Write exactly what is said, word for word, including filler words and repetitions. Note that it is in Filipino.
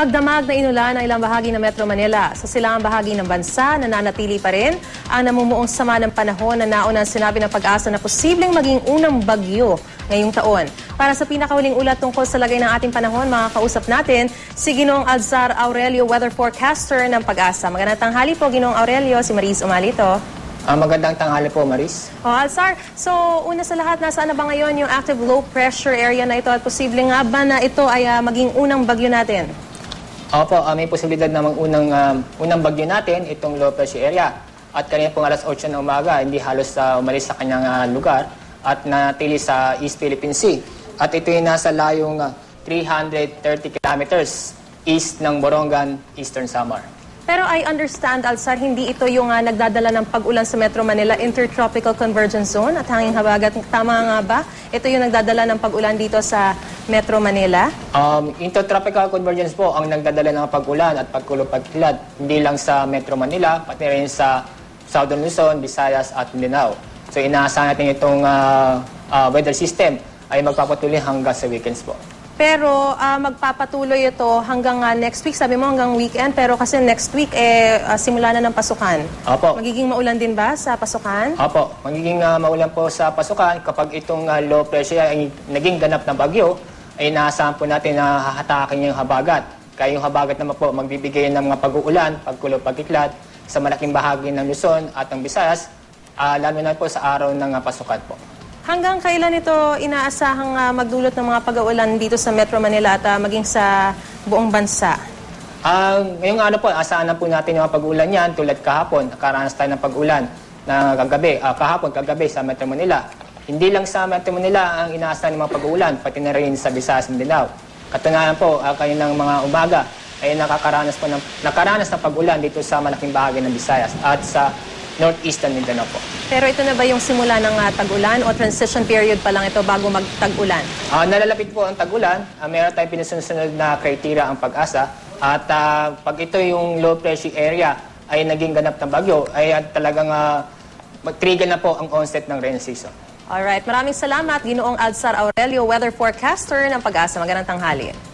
Magdamag na inulan ang ilang bahagi ng Metro Manila. Sa silangang bahagi ng bansa, nananatili pa rin ang namumuong sama ng panahon na naunang sinabi ng Pag-asa na posibleng maging unang bagyo ngayong taon. Para sa pinakahuling ulat tungkol sa lagay ng ating panahon, makakausap natin si Ginoong Alzar Aurelio, weather forecaster ng Pag-asa. Magandang tanghali po, Ginoong Aurelio. Si Maris Umalito. Uh, magandang tanghali po, Maris. Oh, Alzar, so una sa lahat, nasaan na ba ngayon yung active low pressure area na ito at posible nga ba na ito ay uh, maging unang bagyo natin? Opo, uh, may posibilidad na unang, um, unang bagyo natin itong low pressure area. At kanina pong alas otso ng umaga, hindi halos uh, umalis sa kanyang uh, lugar at natili sa East Philippine Sea. At ito ay nasa layong uh, three hundred thirty kilometers east ng Borongan, Eastern Samar. Pero I understand, Alzar, hindi ito yung uh, nagdadala ng pag-ulan sa Metro Manila Intertropical Convergence Zone at hanging habagat. Tama nga ba? Ito yung nagdadala ng pag-ulan dito sa Metro Manila? Um, Intertropical Convergence po ang nagdadala ng pag-ulan at pagkulog-pagkilad. Hindi lang sa Metro Manila, pati rin sa Southern Luzon, Visayas at Mindanao. So inaasahan natin itong uh, uh, weather system ay magpapatuloy hanggang sa weekends po. Pero uh, magpapatuloy ito hanggang uh, next week. Sabi mo hanggang weekend, pero kasi next week eh uh, simula na ng pasukan. Opo. Magiging maulan din ba sa pasukan? Opo. Magiging uh, maulan po sa pasukan kapag itong uh, low pressure ay naging ganap ng bagyo, ay naasahan po natin na hahatakin yung habagat. Kaya yung habagat naman po magbibigay ng mga pag-uulan, pagkulog, pagkiklad sa malaking bahagi ng Luzon at ng Visayas, uh, lalo na po sa araw ng uh, pasukan po. Hanggang kailan ito inaasahang uh, magdulot ng mga pag-uulan dito sa Metro Manila at uh, maging sa buong bansa? Uh, ngayong ano po, asahan na po natin yung mga pag-uulan yan tulad kahapon. Nakaranas tayo ng pag-ulan na kagabi, uh, kahapon, kagabi sa Metro Manila. Hindi lang sa Metro Manila ang inaasahan ng mga pag-uulan, pati na rin sa Visayas and Mindanao. Katunayan po, uh, kayo ng mga umaga ay nakakaranas po ng, nakaranas ng pag-ulan dito sa malaking bahagi ng Visayas at sa Northeastern Mindanao po. Pero ito na ba yung simula ng uh, tag-ulan o transition period pa lang ito bago mag-tag-ulan? Uh, nalalapit po ang tag-ulan. Uh, meron tayong pinusunod na criteria ang Pag-asa. At uh, pag ito yung low pressure area ay naging ganap ng bagyo, ay uh, talagang uh, mag-trigger na po ang onset ng rain season. Alright, maraming salamat, Ginoong Alzar Aurelio, weather forecaster ng Pag-asa. Magandang tanghali.